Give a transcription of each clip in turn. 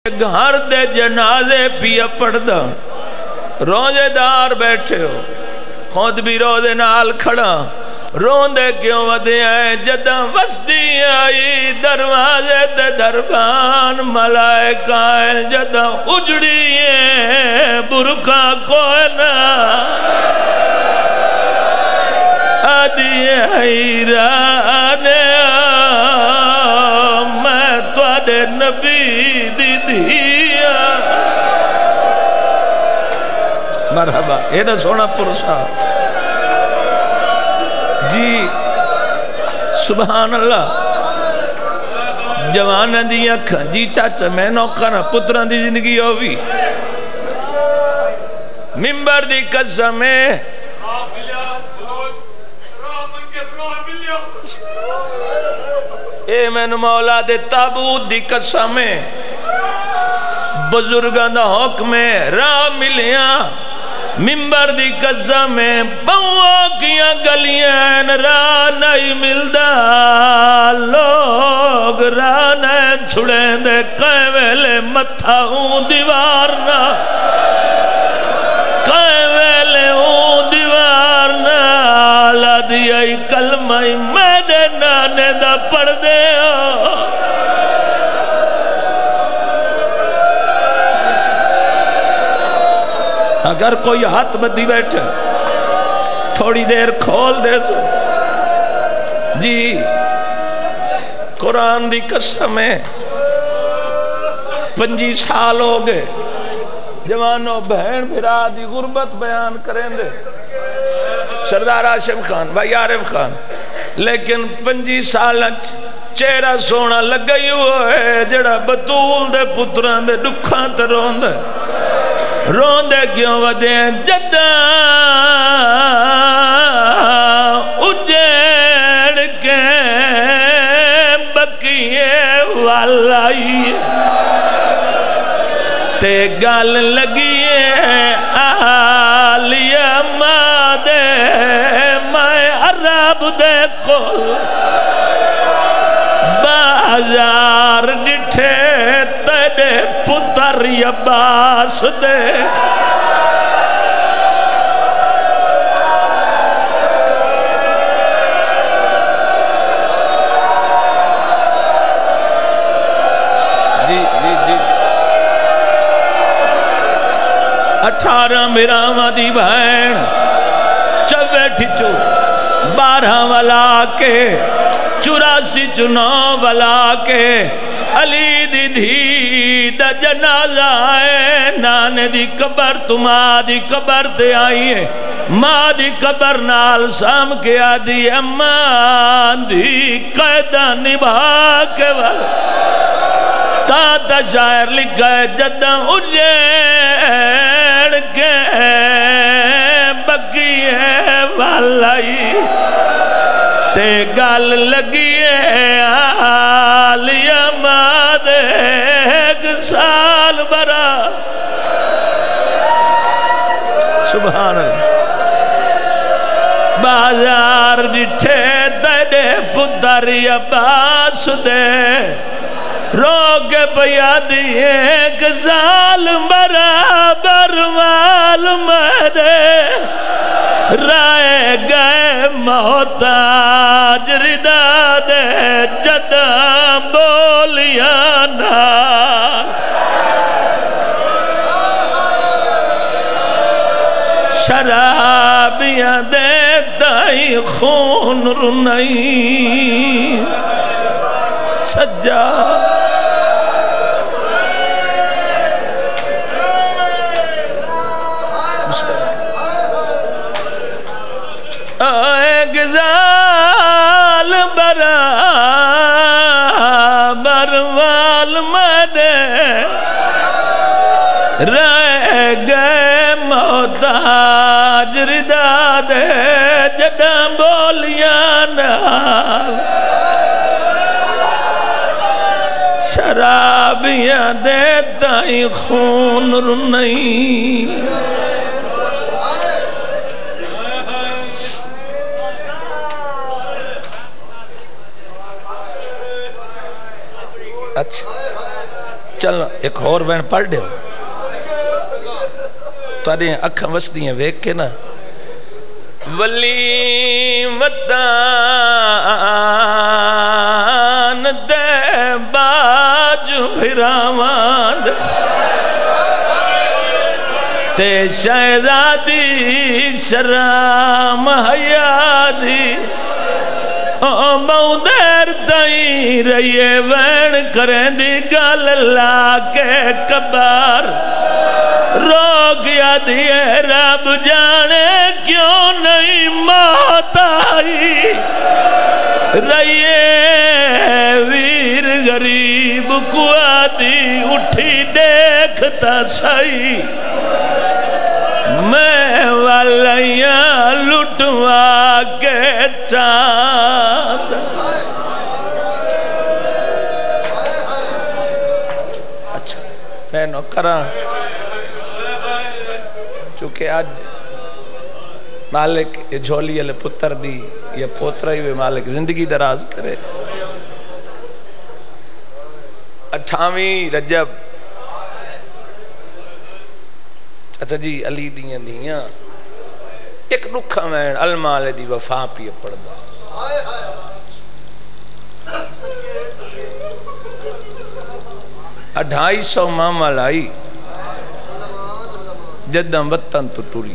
گھر دے جنازے پیا پڑھدا روزے دار بیٹھے ہو خود بھی روزے نال کھڑا روندے کیوں ودے آئے جداں وسدی آئی دروازے تے دربان ملائکہ جداں اجڑی ہے برکا کوئی نہ آدھی حیرانے میں توڑے نبی دی دیا مرحبا یہ نہ سونا پرسا جی سبحان اللہ جوان دی اکھاں جی چاچا میں نوکرہ پتران دی زندگی ہوئی ممبر دی قسم ہے اے میں مولا دے تابوت دی قسم ہے بزرگاں دا حکم ہے راہ ملیاں ممبر دی قسم ہے بہوا کیاں گلیاں راہ نہیں ملدا لوگ راہ نہیں چھڑیں دے کہیں ویلے متھا ہوں دیوار نہ کہیں ویلے ہوں دیوار نہ لادی آئی کلمہ میرے نانے دا پڑھ دے ہو اگر کوئی ہاتھ بدی بیٹھے تھوڑی دیر کھول دے جی قرآن دی قسم ہے 25 سال ہو گئے جوانوں بہن بھرا دی غربت بیان کریں دے سردار ہاشم خان بھائی عارف خان لیکن 25 سال چہرہ سونا لگئی ہوئے جڑا بطول دے پتران دے دکھاں تے رون دے روندے کیوں ودے جداں اجڑ کے بکیے والائی تے گال لگیے آلیہ مادے میں عرب دے کول بازار ڈٹھے تیرے پتر عباس دے جی 18 میرامہ دی بہن چوے ٹھچو 12 والا کے 84 چنو والا کے علی دی دھی دا جنازہ ہے نانے دی قبر تو ماں دی قبر تے آئی ہے ماں دی قبر نال سام کے آدھی اماں دی قیدہ نبھا کے والا تا شاعر لکھا ہے جدہ اجیڑ کے بکی ہے والائی تے گال لگی ہے آلیہ ماد ایک سال برا سبحان اللہ بازار جٹھے دے پتر عباس دے روک پیا دی ایک سال برابر معلوم دے رائے گئے محتاج ردا دے جداں بولیاں نال شرابیاں دے دائی خون رنائی سجا ایک زال برابر والمد رہ گئے محتاج ردا دے جداں بولیاں نال شرابیاں دے دائی خون رنائی اچھا چل ایک اور وین پڑھ دے تارے اکھاں وسدیاں ویک کے نا ولی ودان دے باج بھراواند تے شہزادی شرام حیادی بہو دیر تائیں رہیے وین کریں دی گل لا کے کبار روک یا دیئے رب جانے کیوں نہیں موت آئی رہیے ویر غریب کو آدھی اٹھی دیکھتا سائی میں والیاں لٹوا کے چاند اچھا میں نو کراں چونکہ آج مالک جھولی علی پتر دی یا پوترہ ہی مالک زندگی دراز کرے 28 رجب اچھا جی علی دیاں دیاں ایک رکھا میں المالے دی وفا پی پڑھ دا 250 ماما لائی جدہ وطن تو ٹوری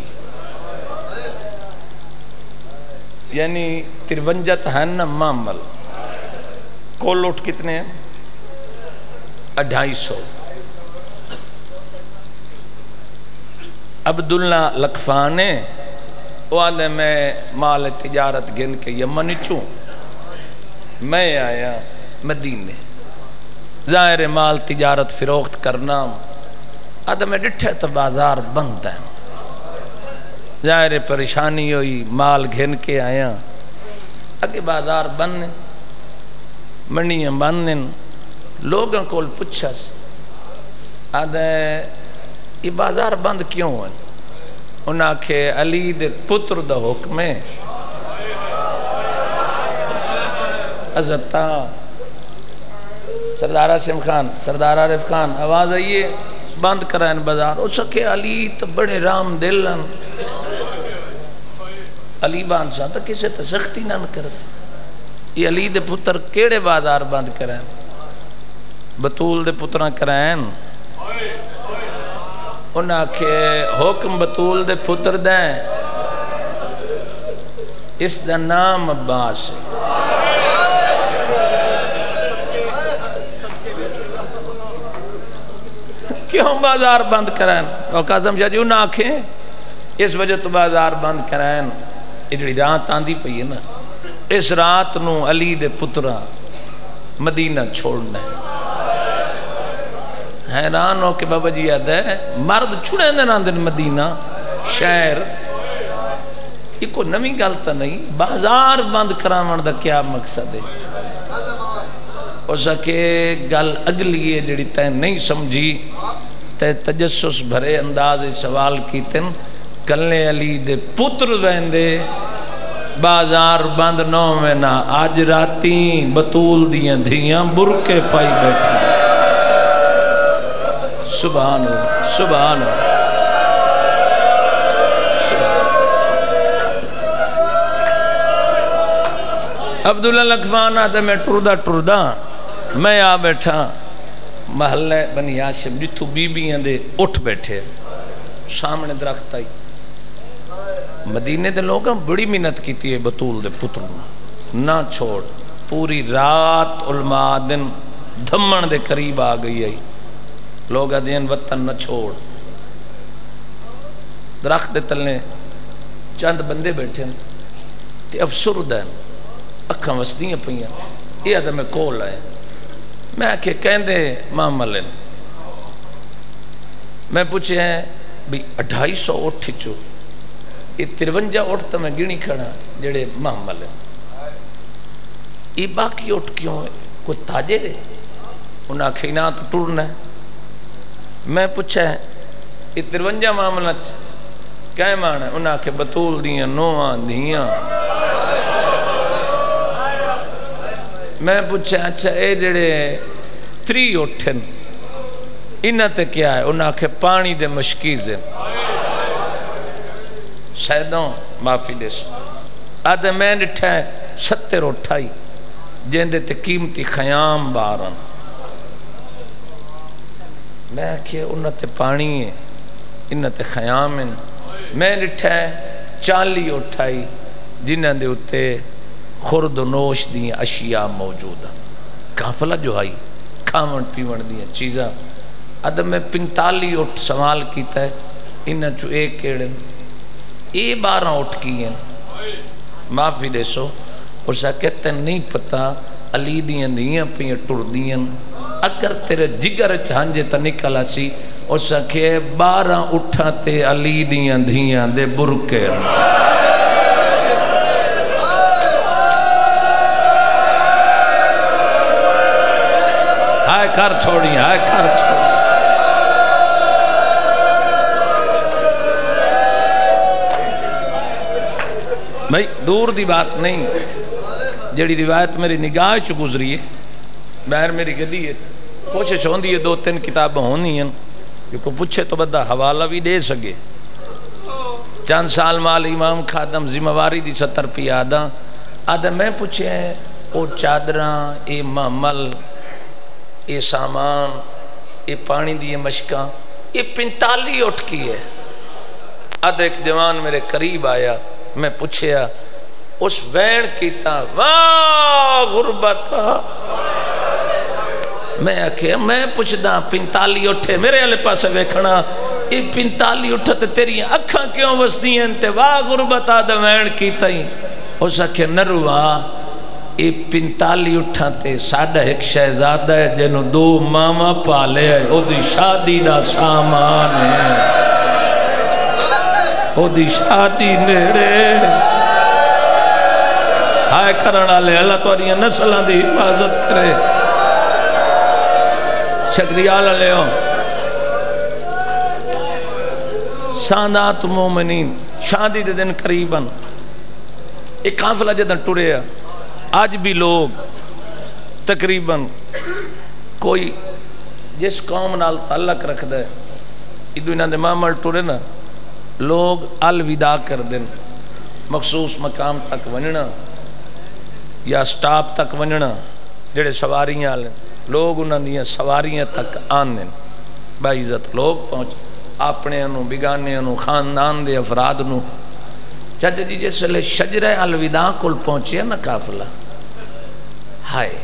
یعنی 53 ہے نا مامل کولوٹ کتنے ہیں 250 عبداللہ لکفانے وہ آدھے میں مال تجارت گن کے یمن چوں میں آیا مدینے ظاہر مال تجارت فروخت کرنا آدھے میں ڈٹھے تو بازار بند ہے ظاہر پریشانی ہوئی مال گھن کے آیا اگے بازار بند منڈیاں بند لوگوں کو پچھس آدھے یہ بازار بند کیوں ہے انہاں کے علی دے پتر دا حکم ہے عزتہ سردار عاصم خان سردار عارف خان آواز آئیے بند کرائیں بازار او سکے علی تو بڑے رام دلن علی بانشاہ تو کسے تو سختی نہ کرتے یہ علی دے پتر کیڑے بازار بند کرائیں بطول دے پتران کرائیں انہاں کے حکم بطول دے پتر دیں اس دا نام عباس کیوں بازار بند کرائیں اور قاسم شاہ جی انہاں آنکھیں اس وجہ تو بازار بند کرائیں اجڑی رات آندھی پئی ہے نا اس رات نو علی دے پترہ مدینہ چھوڑنا ہے حیران ہو کہ بابا جی یاد ہے مرد چھوڑے دن آندن مدینہ شہر یہ کوئی نمی گلتا نہیں بازار بند کرامن دا کیا مقصد ہے ہو سکے گل اگلی ہے جڑی تے نہیں سمجھی تے تجسس بھرے انداز سوال کی تن کلنے علی دے پتر ویندے بازار بند نو میں نا آج راتیں بطول دیاں دھیاں برکے پائی بیٹھی سبحان اللہ سبحان اللہ عبداللہ لکفان آتا میں ٹردہ میں آ بیٹھا محلہ بنی ہاشم جتھو بی بی ہیں دے اٹھ بیٹھے سامنے درخت آئی مدینے دے لوگاں بڑی منت کیتی ہے بطول دے پتروں نہ چھوڑ پوری رات علماء دن دھمن دے قریب آ گئی آئی لوگا دین وطن نہ چھوڑ درخت دے تلنے چند بندے بیٹھے تے افسر دین اکھاں وسدیاں پئیاں یہ آدھا میں کول آئے میں آکھے کہندے معاملن میں پوچھے ہیں بھی 250 اٹھ چو یہ 53 اٹھتا میں گنی کھڑا جڑے معاملن یہ باقی اٹھ کیوں ہے کوئی تاجر ہے انہاں کھینا تو ٹورنا ہے میں پوچھا ہے یہ 53 معاملہ کیا معنی ہے انہاں کے بطول دیاں نوہاں دیاں میں پوچھا اچھا اے جڑے 3 اٹھن انہاں تے کیا ہے؟ انہاں کے پانی دے مشکیزیں سیدوں معافی دے سو آدھے میں نٹھا ہے 70 اٹھائی جیندے تے قیمتی خیام بارن میں کیا انہاں تے پانی ہے انہاں تے خیام ہیں میں نٹھا ہے 40 اٹھائی جنہاں دے اتے خرد و نوش دیاں اشیاء موجود ہیں کافلہ جو آئی کھامن پیون دیاں چیزاں ادھا میں 45 اٹھ سوال کیتا ہے انہاں چو ایک کیڑے اے 12 اٹھ کی ہیں معافی دے سو اور سا کہتے ہیں نہیں پتا علی دیاں دیاں پیاں ٹر دیاں اگر تیرے جگر چانجے تا نکلا سی اور سا کہ 12 اٹھا تے علی دیاں دیاں دے برکے ہائے کر چھوڑی ہائے کر چھوڑی بھائی دور دی بات نہیں جڑی روایت میری نگاہ چ گزری ہے بہر میری گدی ہے کوشش ہوندی ہے 2-3 کتابیں ہونی ہیں کہ پوچھے تو بندہ حوالہ بھی دے سکے چند سال مال امام خادم ذمہ واری دی 70 پی آدھا میں پوچھے ہیں او چادراں اے معمل اے سامان اے پانی دی مشکاں اے 45 اٹھ کی ہے آدھا ایک جوان میرے قریب آیا میں پوچھیا اس وین کیتا واہ غربتا میں آکھیا میں پوچھدا 45 اٹھے میرے علی پاسے ویکھنا یہ 45 اٹھتے تیری اکھاں کیوں وسدی ہیں تے واہ غربتا دا وین کیتا ہی اس آکھیا نروا یہ 45 اٹھتے ساڑھا ایک شہزادہ ہے جنہوں 2 ماما پالے ہے او دی شادی دا سامان ہے او دی شادی نیڑے ہائے کرنا لے اللہ تو آدھیاں نسلان دی حفاظت کرے شکریال لے ہوں سادات مومنین شادی دے دن قریباً ایک قافلہ جدن ٹورے ہے آج بھی لوگ تقریباً کوئی جس قوم نال تعلق رکھ دے ادو انہاں دے معامل ٹورے نا لوگ الوداع کر دیں مخصوص مقام تک وننا یا سٹاپ تک وننا جڑے سواریاں آلیں لوگ انہاں دیاں سواریاں تک آنیں باعزت لوگ پہنچ اپنے انہوں بگانے انہوں خاندان دے افراد انہوں چاچا جی جیسے لے شجرہ الوداع کل پہنچے نا قافلہ ہائے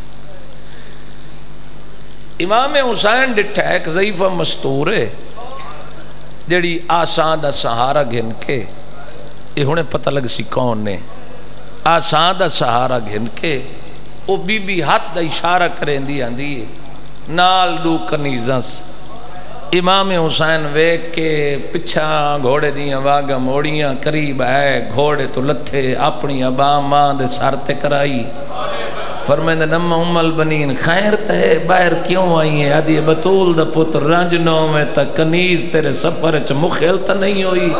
امام حسین ڈٹھا ایک ضعیفہ مستور ہے جڑی آسان دا سہارا گھن کے یہ ہونے پتہ لگ سی کون نے آسان دا سہارا گھن کے او بی بی ہاتھ دا اشارہ کریں دی آندی نال دو کنیزنس امام حسین ویک کے پچھا گھوڑے دیاں واگا موڑیاں قریب ہے گھوڑے تو لتھے اپنی ابا ماں دے سارتے کرائی فرمائندہ نم ام البنین خیر تے باہر کیوں آئی ہیں آدھی بطول دا پتر رنجنوں میں تا کنیز تیرے سفر چھ مخیل تا نہیں ہوئی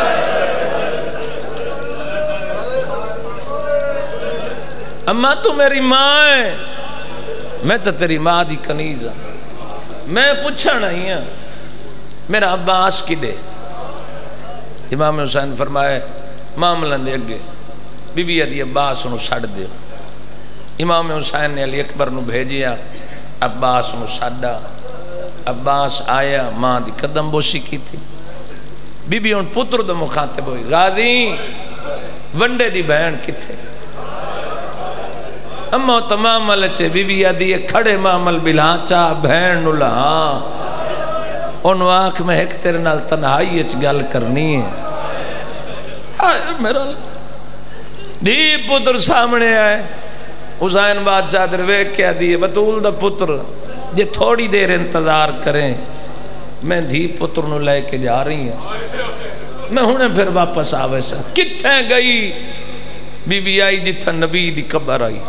اما تو میری ماں ہے میں تا تیری ماں دی کنیز ہوں میں پوچھا نہیں ہوں میرا عباس کی دے امام حسین فرمائے معاملہ دے گے بی بی ادھی عباس انہوں سڑ دے امام حسین نے علی اکبر نو بھیجیا عباس نو ساڈا عباس آیا ماں دی قدم بوسی کی تھی بی بی ان پتر دو مخاطب ہوئی غازی ونڈے دی بہن کتھے اما تمام ملچے بی بی ادھی کھڑے معامل بلا چاہ بہن نو لہاں ان واقع میں ایک تیرے نال تنہائی اچ گل کرنی ہے میرا دی پتر سامنے آئے حسین بادشاہ دروے کیا دیئے بطول دا پتر یہ تھوڑی دیر انتظار کریں میں دھی پتر نو لے کے جا رہی ہیں میں ہونے پھر واپس آوے سا کتھیں گئی بی بی آئی جتھا نبی دی قبر آئی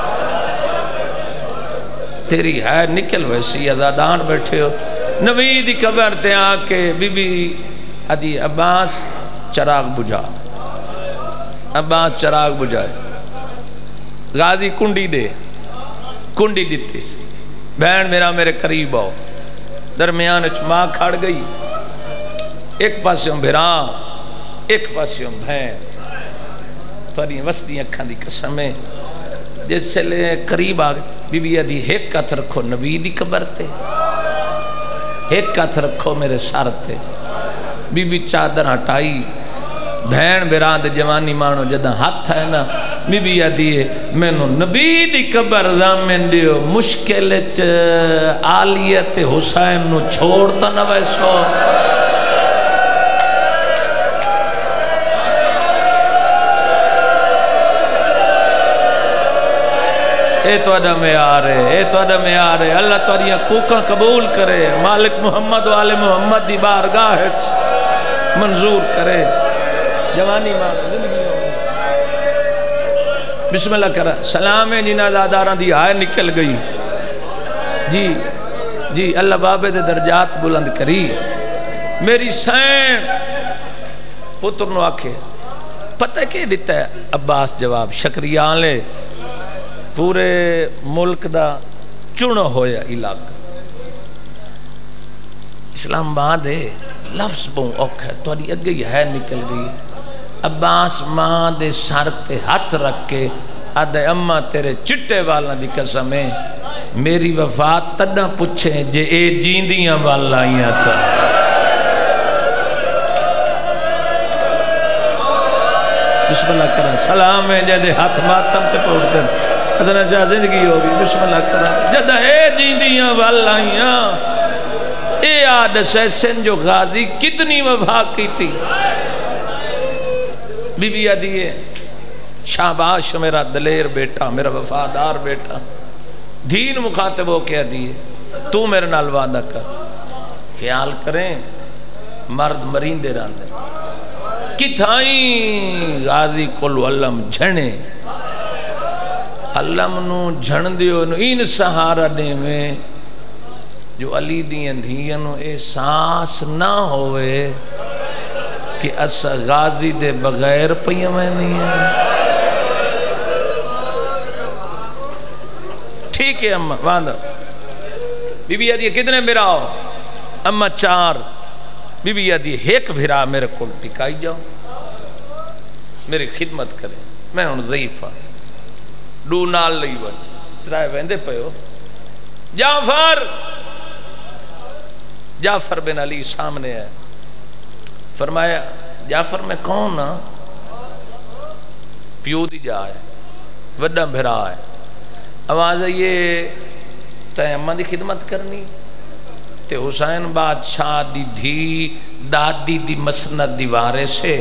تیری ہے نکل ویسی ازادان بیٹھے ہو نبی دی قبر تے آکے بی بی ادھی عباس چراغ بجھا عباس چراغ بجھائے غازی کنڈی دے کنڈی دیتی سی بہن میرا میرے قریب آؤ درمیان ماں کھڑ گئی، ایک پاسوں بھرا ایک پاسوں بھین، تھوڑی وسطی اکھاں دی قسم ہے جس سے لے قریب آگئے بی بی آدھی ایک ہاتھ رکھو نبی دی قبر تے، ایک ہاتھ رکھو میرے سر تے۔ بی بی چادر ہٹائی، بھین بیران دے جوانی مانو جدہ ہاتھ ہے نا، بی بی آدھی ہے میں نو نبی دی قبر زامن دیو، مشکل آلیت حسین نو چھوڑتا نہ ویسو۔ اے تو اڈا میں آ رہے، اے تو اڈا میں آ رہے، اللہ تو اڈیاں کوکاں قبول کرے، مالک محمد و آل محمد دی بارگاہ منظور کرے۔ جوانی ماں زندگی بسم اللہ کرا، سلام ہے جنازہ داراں دی آئے نکل گئی، جی جی اللہ بابے دے درجات بلند کری۔ میری سین پتر نو آکھے پتہ کہ دیتا ہے عباس جواب شکریہ لے پورے ملک دا چنو ہویا علاقہ اسلام آباد ہے، لفظ بہن اوکھ ہے تو اگئی ہے نکل گئی۔ عباس ماں دے سر تے ہاتھ رکھ کے آدھے اماں تیرے چٹے والا دی قسم ہے میری وفات تڑا پچھے جے اے جیندیاں والا آئیاں تا۔ بسم اللہ کرا، سلام ہے جدے ہاتھ ماتم تے پوڑتے ادھنا چاہ زندگی ہوگی۔ بسم اللہ کرا، جدہ اے جیندیاں والا آئیاں، اے آدھ سیسن جو غازی کتنی وفا کی تھی۔ بی بی آدھی ہے شاباش میرا دلیر بیٹا، میرا وفادار بیٹا، دین مخاطب ہو کے آدھی ہے تو میرے نال وعدہ کر، خیال کریں مرد مرین دے رہاں دے کتھائیں غازی کلو علم جھنے، علم نو جھن دیو نو این سہارا دے میں جو علی دیاں دھیاں نو احساس نہ ہوئے کہ اس غازی دے بغیر پہیاں میں نہیں ہے۔ ٹھیک ہے اممہ واندہ بی بی آدھی کتنے بھراؤ؟ اممہ 4۔ بی بی آدھی ایک بھرا میرے کو ٹکائی جاؤ، میری خدمت کرے، میں ان ضعیفہ دو نال لئی بن ترائے ویندے پہو۔ جعفر بن علی سامنے ہے، فرمایا جعفر میں کون ہاں؟ پیو دی جا ہے، وڈا بھرا ہے، آواز ہے یہ تے اماں دی خدمت کرنی تے حسین بادشاہ دی دھی دادی دی مسند دیوارے سے۔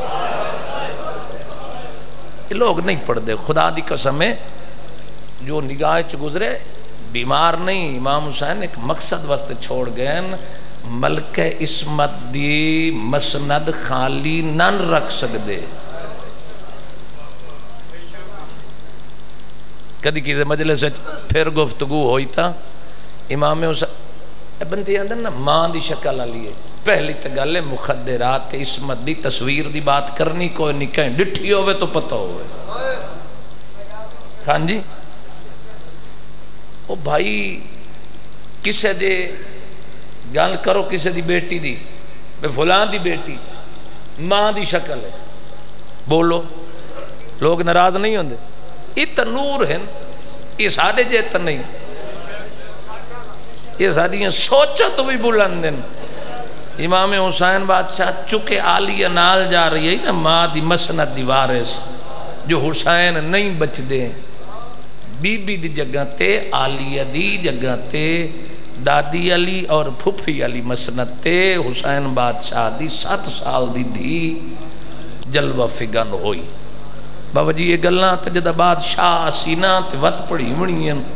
یہ لوگ نہیں پڑھ دے، خدا دی قسم ہے جو نگاہ چ گزرے بیمار نہیں۔ امام حسین ایک مقصد واسطے چھوڑ گئے، ملک عصمت دی مسند خالی نن رکھ سکدے۔ کدی کسی مجلس پھر گفتگو ہوئی تھا امام حسین بندے اندر نا ماں دی شکل لیے پہلی تگل ہے مخدرات عصمت دی تصویر دی بات کرنی کوئی نہیں، کہیں ڈٹھی ہوئے تو پتہ ہوئے۔ ہاں جی او بھائی کسے دے گل کرو کسے دی بیٹی دی بے فلان دی بیٹی ماں دی شکل ہے بولو، لوگ ناراض نہیں ہوندے۔ ات نور ہیں یہ سارے جیت نہیں، یہ ساری سوچا تو بھی بلند ہیں۔ امام حسین بادشاہ چکے آلیہ نال جا رہی ہے نا ماں دی مسند دی وارث جو حسین نہیں بچ دے، بی بی دی جگہ تے آلیہ دی جگہ تے دادی علی اور پھپھی علی مسند تے حسین بادشاہ دی 7 سال دی دھی جلوہ فگن ہوئی۔ بابا جی یہ گلنا تے جدہ بادشاہ سینہ تے وط پڑی منی ہیں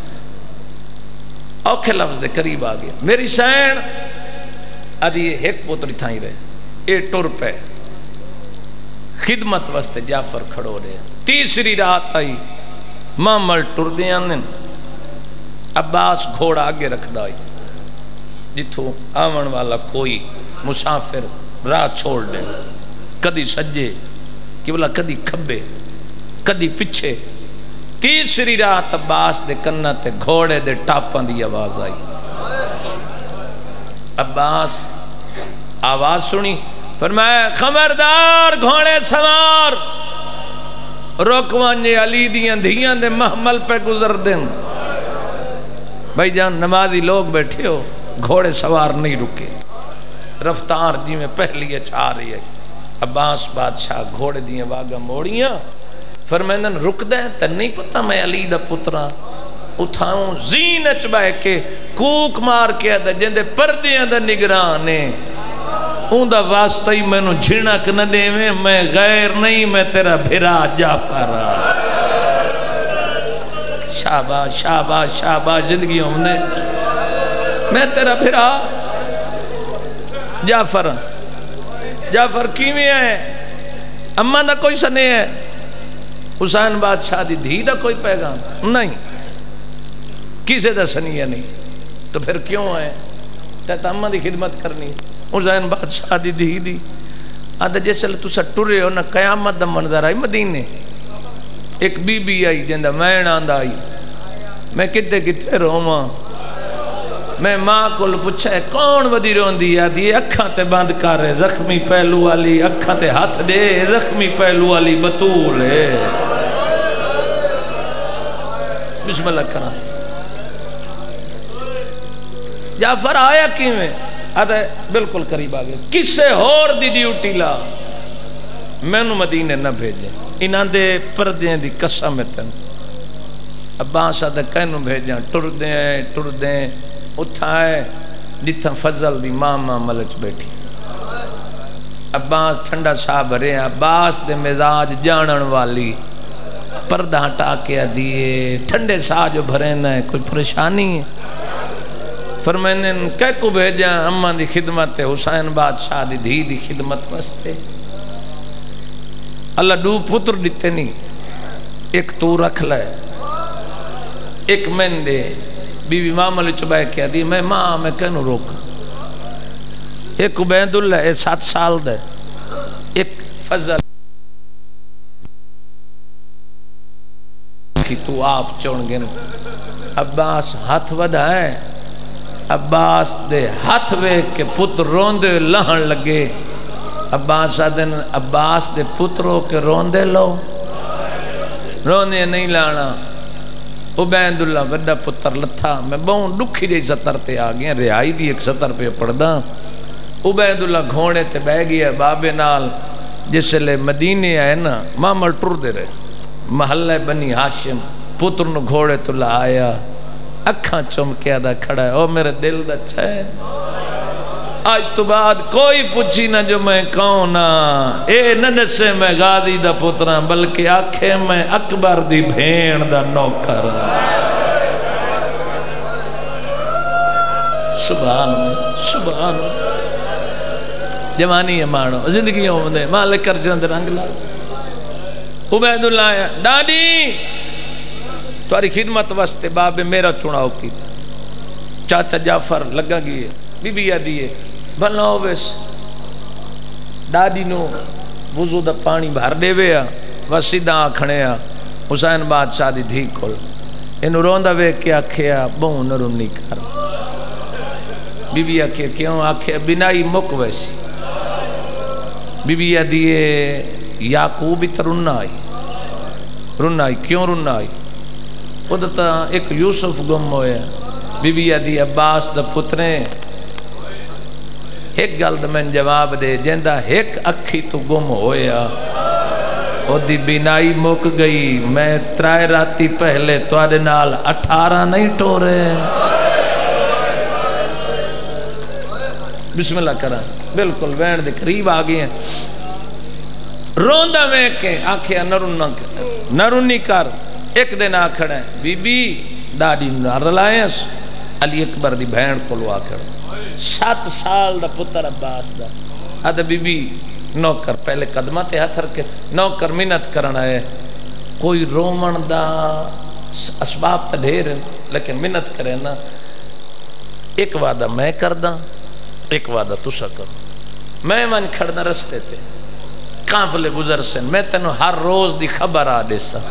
اوکھے لفظ دے قریب آگئے۔ میری سین ادھی ایک پوتری تھائی رہے، اے ٹر پہ خدمت واسطے جعفر کھڑو رہے۔ تیسری رات آئی مامل ٹر دیاں نے، عباس گھوڑا آگے رکھ دائی جتھو آمن والا کوئی مسافر راہ چھوڑ دے، کدی سجے کہ بلا کدی کھبے کدی پچھے۔ تیسری رات عباس دے کنہ تے گھوڑے دے ٹاپاں دی آواز آئی، عباس آواز سنی، فرمایا خبردار گھوڑے سوار، روکوان یہ علی دیاں دھیاں دے محمل پہ گزر دیں۔ بھائی جان نمازی لوگ بیٹھے ہو، گھوڑے سوار نہیں رکے، رفتار جی میں پہلی اچھا رہی ہے۔ عباس بادشاہ گھوڑے دیاں واگا موڑیاں، فرمائندن رک دیں تے نہیں پتا میں علی دا پترا، اتھاؤں زین اچ بائے کے کوک مار کے دا جندے پردیاں دا نگرانے، اون دا واسطہ ہی میں نو جھنک نہ دے میں غیر نہیں، میں تیرا بھرا جعفر۔ شاباش شاباش شاباش زندگی ہم نے، میں تیرا بھرا جعفر۔ جعفر کیویں ہے؟ اماں دا کوئی سنے ہے؟ حسین بادشاہ دی دھی دا کوئی پیغام نہیں، کسے دا سنیہ نہیں، تو پھر کیوں ہے؟ کہتا اماں دی خدمت کرنی، حسین بادشاہ دی دھی دی آدھا جیسے لے تُسا ٹرے ہو نا قیامت دا منظر آئی مدینے، ایک بی بی آئی جندہ میں آندہ آئی، میں کتے کتے روماں، میں ماں کو پوچھا ہے کون ودی رون دی آدھی اکھاں تے بند کر رہے، زخمی پہلو والی اکھاں تے ہاتھ دے، زخمی پہلو والی بطول ہے۔ بسم اللہ کرام۔ جعفر آیا کیویں؟ آدھا بالکل قریب آگئے، کسے ہور دی ڈیوٹی لا، میں نو مدینے نہ بھیجیں، انہاں دے پردیں دی قسم تن۔ عباس آدھا کہنوں بھیجاں، ٹر دیں اتھائے جتھا فضل دی ماما ملچ بیٹھی۔ عباس ٹھنڈا شاہ بھرے، عباس دے مزاج جانن والی، پردہ ہٹا کے دیئے ٹھنڈے شاہ جو بھرے نہ ہے، کوئی پریشانی ہے؟ فرمائنے کہہ کو بھیجاں اماں دی خدمت، حسین بادشاہ دی دھی دی خدمت واسطے۔ اللہ دو پتر دیتے نہیں، ایک تو رکھ لے، ایک میں دے۔ بی بی ماں ملے چبائے کیا دی، میں ماں میں کہنوں روکا، ایک عبید اللہ اے 7 سال دے، ایک فضل کی تو آپ چون گے۔ عباس ہاتھ ودا ہے، عباس دے ہاتھ وے کے پتر روندے لہن لگے۔ عباس آدھن عباس دے پتروں کے روندے لو، روندے نہیں لانا۔ عبید اللہ وڈا پتر لتھا، میں بہن دکھی جی سطر تے آگئے، رہائی دی ایک سطر پہ پڑھدا۔ عبید اللہ گھوڑے تے بہ گیا بابے نال، جس لے مدینے آئے نا مامل ٹر دے رہے، محلہ بنی ہاشم، پتر نو گھوڑے تو لآیا، اکھاں چمکیا دا کھڑا ہے، او میرے دل دا چین، آج تو بعد کوئی پوچھی نہ جو میں کون ہاں، اے ننسے میں غازی دا پترا، بلکہ آکھے میں اکبر دی بھین دا نوکر۔ سبحان سبحان جوانی ہے مانو، زندگی ہوں دے مالک کر چند رنگ لا۔ عبید اللہ آیا، ڈاڈی تمہاری خدمت واسطے باب میرا چناؤ کی، چاچا جعفر لگا گئے، بی بی دیئے بھلا ہوئیس۔ ڈاڈی نو وضو دا پانی بھر دے ویا، وسیدہ آکھنے آ حسین بادشاہ دی دھی کھول، انہوں روندہ وے کے آکھیا بہوں نرم نہیں کر۔ بی بی آکھیا کیوں؟ آکھیا بنائی مک ویسی۔ بی بی دیئے یعقوبی تا رنہ آئی، کیوں رنہ آئی؟ ادھتا ایک یوسف گم ہویا، بی بی دی عباس دا پتریں، ایک گلد میں جواب دے، جندہ ایک اکھی تو گم ہویا، او دی بینائی مک گئی، میں 3 راتی پہلے توڑے نال 18 نہیں ٹورے۔ بسم اللہ کرا، بالکل وین دے قریب آگئے ہیں، روندہ میں کے آنکھیں نرونی کر۔ ایک دن آکھڑے بی بی ڈاڈی نار لائیں، علی اکبر دی بہن کو لو آکھڑے، 7 سال دا پتر عباس دا، آدھا بی بی نوکر پہلے قدمہ تے ہتھر کے نوکر منت کرنا ہے، کوئی رومن دا اسباب تا ڈھیر ہے لیکن منت کرے نا، ایک وعدہ میں کردہ ایک وعدہ تسا کرو، میں من کھڑنا رستے تے کانفلے گزر سن، میں تینوں ہر روز دی خبر آ دے سا،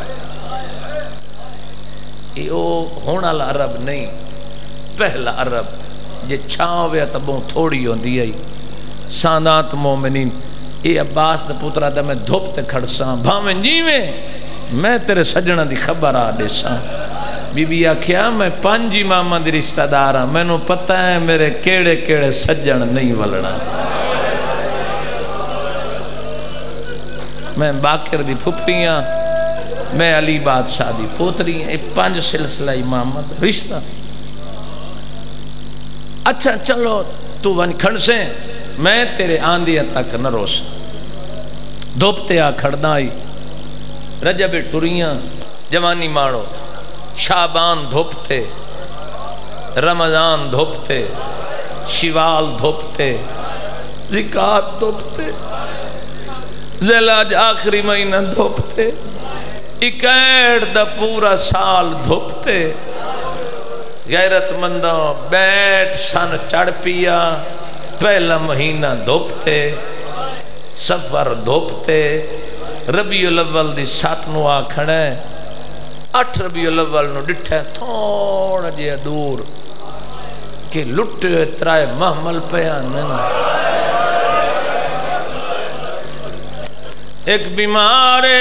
یہ ہونا عرب نہیں، پہلا عرب جے چھاوے تو بہت تھوڑی ہوں دی آئی سادات مومنین اے عباس دا پترہ دا میں دھوپ تے کھڑساں بھاویں جیویں میں تیرے سجنہ دی خبر آ دے ساں بی بی آکھیا میں 5 اماماں دی رشتہ داراں میں نو پتہ ہے میرے کیڑے کیڑے سجن نہیں ولنا میں باکر دی پھپھیاں میں علی بادشاہ دی پوتری ہیں 5 سلسلہ امامہ دا رشتہ اچھا چلو تو ون کھڑ سے میں تیرے آندھی تک نہ روس دھوپتے آ کھڑنا آئی رجب ٹوریاں جوانی ماڑو شعبان دھوپتے رمضان دھوپتے شوال دھوپتے زکات دھوپتے زلاج آخری مہینہ دھوپتے اکیڑ دا پورا سال دھوپتے غیرت مندوں بیٹھ سن چڑھ پیا پہلا مہینہ دھوپتے سفر دھوپتے ربیع الاول دی 7 نو آ کھڑے 8 ربیع الاول نو ڈٹھے تھوڑا جیا دور کہ لٹے ترائے محمل پیانن ایک بیمارے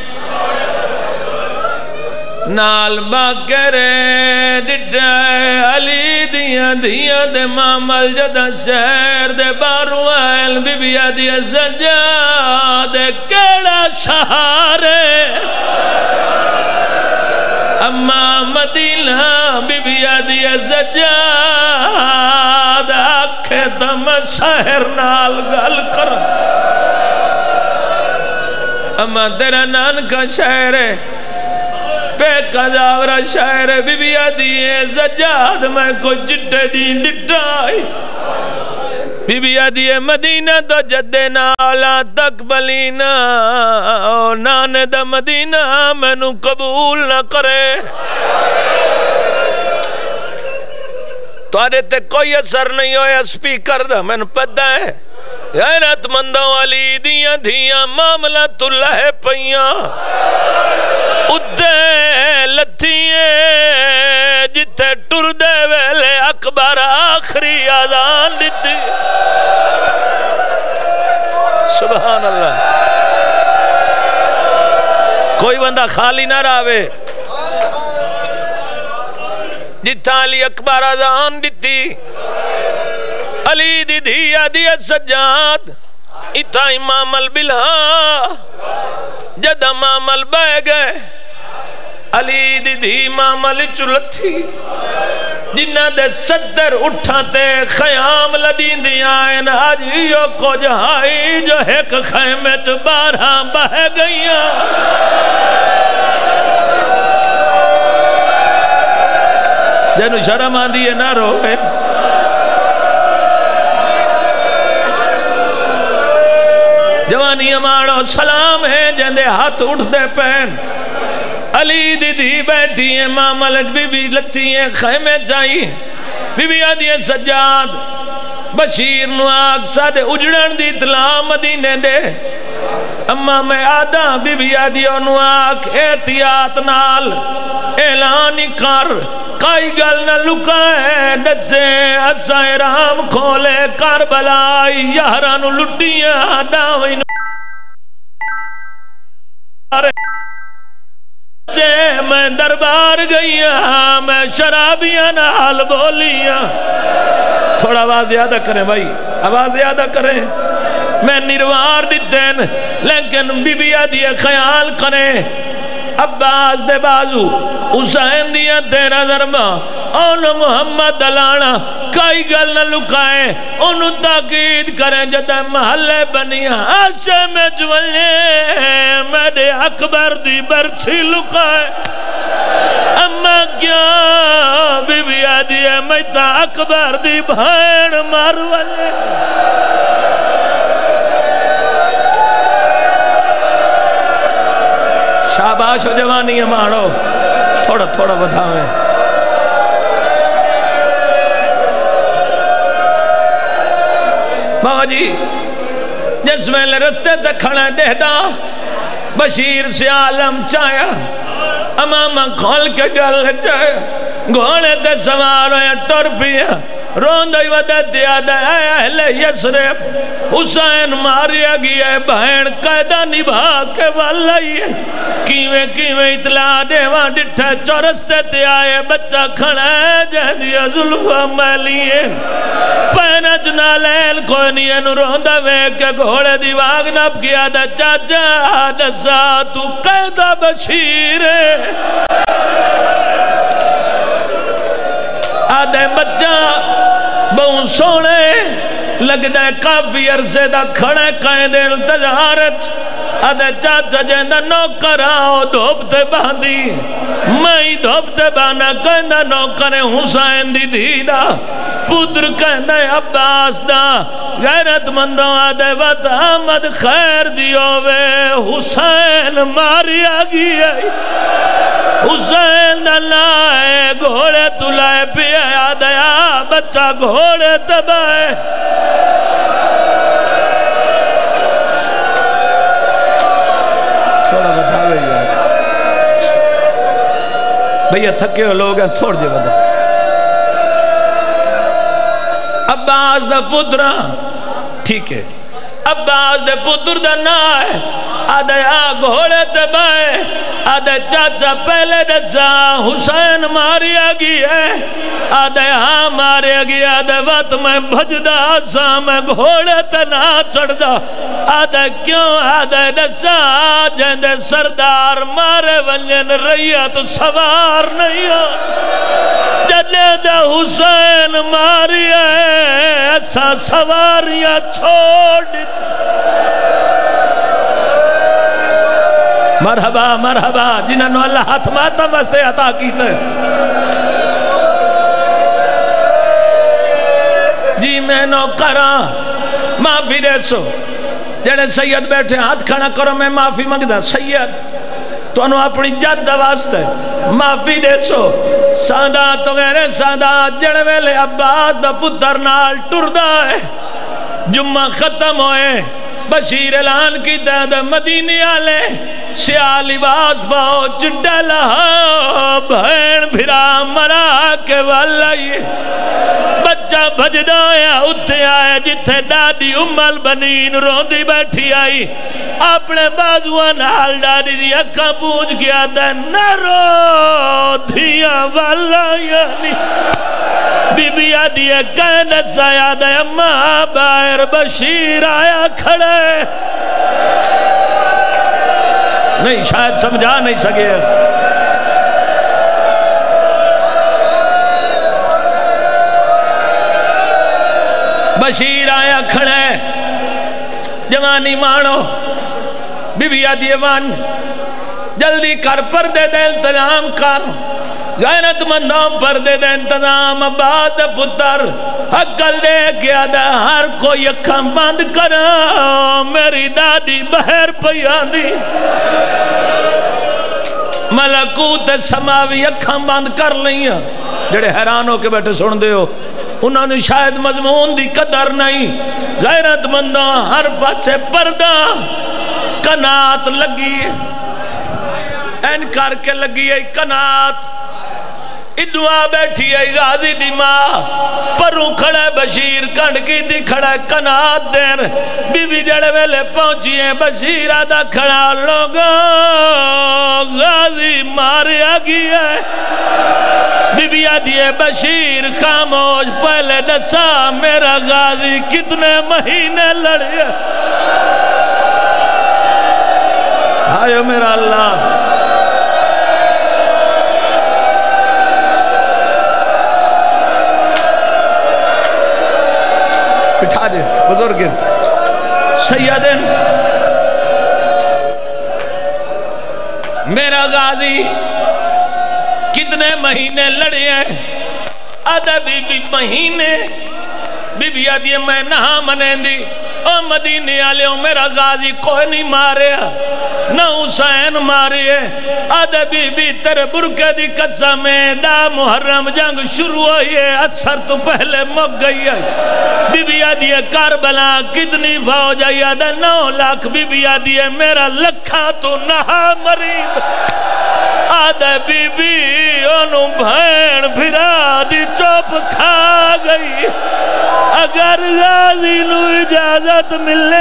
نال باکرے ڈٹھے علی دیاں دیاں دے مامل جدہ شہر دے باروائل بی بی آدھی سجاد کیڑا سہارے اما مدینہ بی بی آدھی سجاد آکھے دم شہر نال گل کر اما تیرا نان کا شہر ہے پہ قضاورہ شہر بی بی آدھی سجاد میں کو جٹے دین ڈٹائی بی بی آدھی مدینہ تو جدے نالا تقبلینا او نانے دا مدینہ میں نو قبول نہ کرے تو آرے تے کوئی اثر نہیں ہویا سپیکر دا میں نو پتہ ہے غیرت مندوں علی دیاں دھیاں معاملہ اللہ پئیاں ادھے لتھیے جتے ٹر دے ویلے اکبر آخری آزان دیتی سبحان اللہ کوئی بندہ خالی نہ راوے جتا علی اکبر آزان دیتی علی دی دھیا دیا سجاد اتا امام البلا جد امام البہ گئے علی دی دھی امام علی چلتی جنہ دے صدر اٹھاتے خیام لدین دیا این حجیوں کو جہائی جو ایک خیمے چ 12 بہ گئیاں جنو شرم آندھی ہے نہ روئے جوانی اماڑو سلام ہے جندے ہاتھ اٹھ دے پین علی دی دی بیٹھی ہیں ماملج بی بی لتی ہیں خیمے چاہیے بی بی آدھی ہیں سجاد بشیر نو آگ سادے اجڑن دی اطلاع مدینے دے اما میں آدھا بی بی آدھی نو آگ احتیاط نال اعلانی کر کائی گل نہ لکائے نجسے اسا رام کھولے کربلائی یارانو لٹیاں داوئی سے میں دربار گئیاں میں شرابیاں نال بولیاں تھوڑا آواز زیادہ کریں بھائی آواز زیادہ کریں میں نروار دیتیں لیکن بی بی آدھی خیال کریں عباس دے بازو حسین دیا 13 ضربہ انہوں محمد دلانا کئی گل نہ لکائے انہوں تاقید کریں جدہ محلے بنیا آشے میں جولے میرے اکبر دی برچی لکائے اما کیا بی بی آدھی ہے میں تا اکبر دی بھائن مارو والے شاباش و جوانی مارو تھوڑا تھوڑا بدھاویں بابا جی جس میں رستے تک کھڑا دہدا بشیر سے عالم چایا امامہ کھول کے گل چایا گھوڑے تے سوار ہویا ٹر پیا روندائی ودیتی آدھے اے اہل یسرب حسین ماریا گیا ہے بہن قیدہ نبھا کے والائی ہے کیویں کیویں اطلاع دیوان ڈٹھے چورستے تے آئے بچہ کھڑا ہے جہدیا ظلفہ میلی ہے پہنا چنا لیل کوئی نہیں نو روندہ وے کے گھوڑے دیواغ نب کیا دا چاچا آدھسا تو قیدہ بشیر ہے آدھے بچہ بہن سونے لگ دے کافی عرصے دا کھڑے قائدے التجارت آدھے چاچا جہندہ نوکر آؤ دھوپتے باندھی میں دھوپتے بانا کہندہ نوکر حسین دی دیدہ پتر کہندہ عباس دا غیرت مندوں آدھے وط آمد خیر دیو وے حسین ماریا گیا حسین لائے گھوڑے تلائے پیا آدھے بچہ گھوڑے تبائے تھوڑا بتا گئی یار بھئیہ تھکے ہو لوگ ہیں تھوڑ جے بتا عباس دا پترہ ٹھیک ہے عباس دے پتر دا نا ہے آدھے گھوڑے تبائے آدھے چاچا پہلے دسا حسین ماریا گیا ہے آدھے ہاں ماریا گیا آدھے وقت میں بھجدہ آسا میں گھوڑے تنا چڑھ دا آدھے کیوں آدھے دسا جہندے سردار مارے ونجن رہیا تو سوار نہیں ہو جدے دا حسین ماریا ہے ایسا سواریاں چھوڑ دیتا مرحبا مرحبا جنہوں نے اللہ ہاتھ ماتا مستے عطا کیتا ہے جی میں نو کرا معافی دے سو جڑے سید بیٹھے ہاتھ کھڑا کرو میں معافی مانگدا سید تو انہوں اپنی جد واسطے معافی دے سو سادہ تو غیر سادہ جڑے ویلے عباس دا پتر نال ٹردہ ہے جمعہ ختم ہوئے بشیر اعلان کی داد مدینے آلے سیاہ لباس پاؤ چڈا لہا بہن بھرا مرا کے والائی بچہ بھجدہ آیا اتھے آئے جتھے ڈاڈی امال بنین روندی بیٹھی آئی اپنے بازوان حال ڈاڈی دی اکھا پوچھ گیا دے نرو دھیا والائی بی بی آدھی ہے کہنت سایا دے اماں باہر بشیر آیا کھڑے نہیں شاید سمجھا نہیں سکے بشیر آیا کھڑے جوانی مانو بی بی آدھی وان جلدی کر پردے دے انتظام کر غیرت مندوں پردے دے انتظام بعد پتر حقل دے گیا دے ہر کوئی اکھاں بند کرا میری ڈاڈی بہر پیان دی ملکوت سماوی اکھاں بند کر لئیاں جڑے حیران ہو کے بیٹھے سن دے ہو انہوں نے شاید مضمون دی قدر نہیں غیرت مندوں ہر پاسے پردہ کنات لگی این کر کے لگی ہے کنات ادعا بیٹھی ہے غازی دی ماں پرو کھڑے بشیر کنڈ کی دی کھڑے کنات دیر بی بی جڑے ویلے پہنچی ہیں بشیر آدھا کھڑا لوگا غازی ماریا گیا ہے بی بی آدھی ہے بشیر خاموش پہلے نسا میرا غازی کتنے مہینے لڑے آئیو میرا اللہ بٹھا دے بزرگن سیدن میرا غازی کتنے مہینے لڑے ہیں آدھا بی بی مہینے بی بی آدھی میں نہا منین دی او مدینے آلے ہوں میرا غازی کوئی نہیں مارے نہ حسین مارے آدھا بی بی تیرے برکے دی قسم میں دا محرم جنگ شروع ہوئی ہے اثر تو پہلے مک گئی ہے بی بی آدھی ہے کربلا کتنی فوج ہے آدھا 9 لاکھ بی بی آدھی ہے میرا لکھا تو نہا مرید آدھے بی بی انہوں بھین بھرا دی چوپ کھا گئی اگر غازی نو اجازت ملے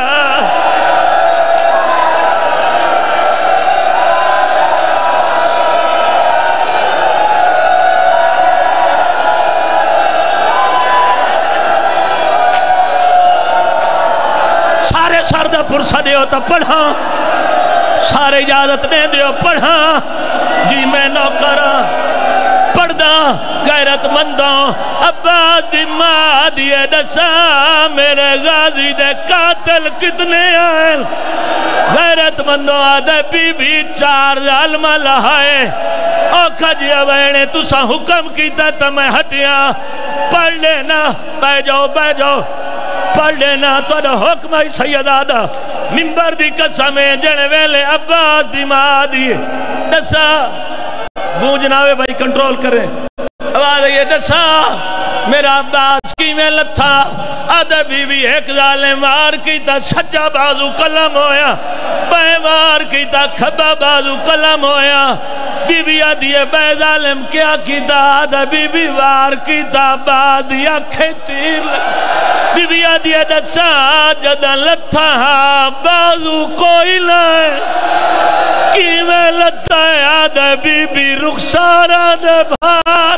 سردہ پرسہ دیو تا پڑھا سارے اجازت نہیں دیو پڑھا جی میں نوکرہ پڑھ دا غیرت مندوں عباس دی ماں دیے دسا میرے غازی دے قاتل کتنے آئے غیرت مندوں آدھے بی بی 4 ظالمہ لہائے اوکھا جی اوینے تُسا حکم کیتا تا میں ہٹیاں پڑھ لینا بہ جاؤ پڑھ لینا تو دا حکم ہے سید آدھا منبر دی قسمیں جنے ویلے عباس دی ماں دی دسا گونج ناوے بھائی کنٹرول کریں آواز ہے دسا میرا عباس کی میں لتھا آدھا بی بی ایک ظالم وار کی تا سجا بازو کلم ہویا بے وار کی تا کھبا بازو کلم ہویا بی بی آدھیے بے ظالم کیا کی تا آدھا بی بی وار کی تا بادیا کھیتیر بی بی آدھیے دسا جدہ لتھا بازو کوئی لائے کی میں لتھا ہے آدھا بی بی رخسارہ دے بھار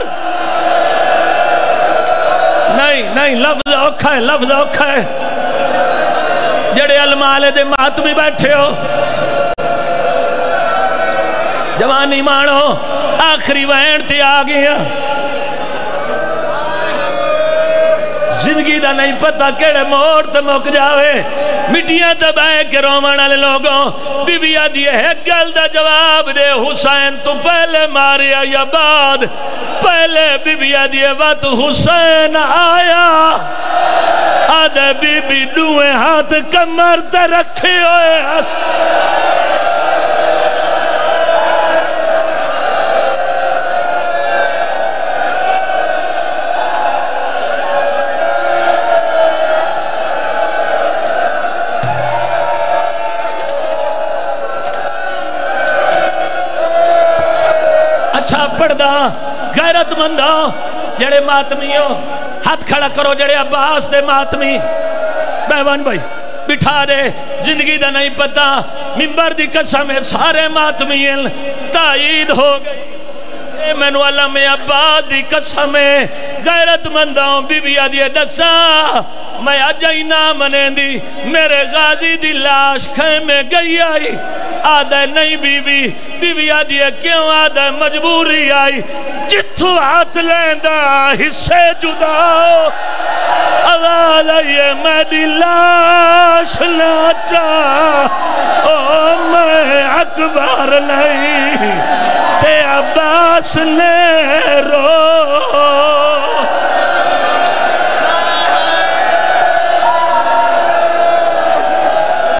نہیں لفظ اوکھا ہے جڑے المالے دے ماتمی بیٹھے ہو جوانی مانو آخری وین تے آگیا زندگی دا نہیں پتا کیڑے موڑ تے مک جاوے مٹیاں دبائے کے رومن والے لوگوں بی بی آدھی ہے گل دا جواب دے حسین تو پہلے ماریا یا بعد پہلے بی بی آدھی ہے وقت حسین آیا آدھے بی بی دوئے ہاتھ کمر تے رکھے ہوئے ہس پڑھدا غیرت مندوں جڑے ماتمیوں ہاتھ کھڑا کرو جڑے عباس دے ماتمی بیوان بھائی بٹھا دے زندگی دا نہیں پتا منبر دی قسم ہے سارے ماتمین تائید ہو گئی مینو علم عباس دی قسم ہے غیرت مندوں بی بی آدھی دسا میں آجائی نہ منیں دی میرے غازی دی لاش خیمے گئی آئی آدھے نہیں بی بی آدھی ہے کیوں آدھے مجبوری آئی جتھو ہاتھ لیندہ حصے جدا آواز آئیے میں دی لاش نہ چاہ او میں اکبر نہیں تے عباس نے رو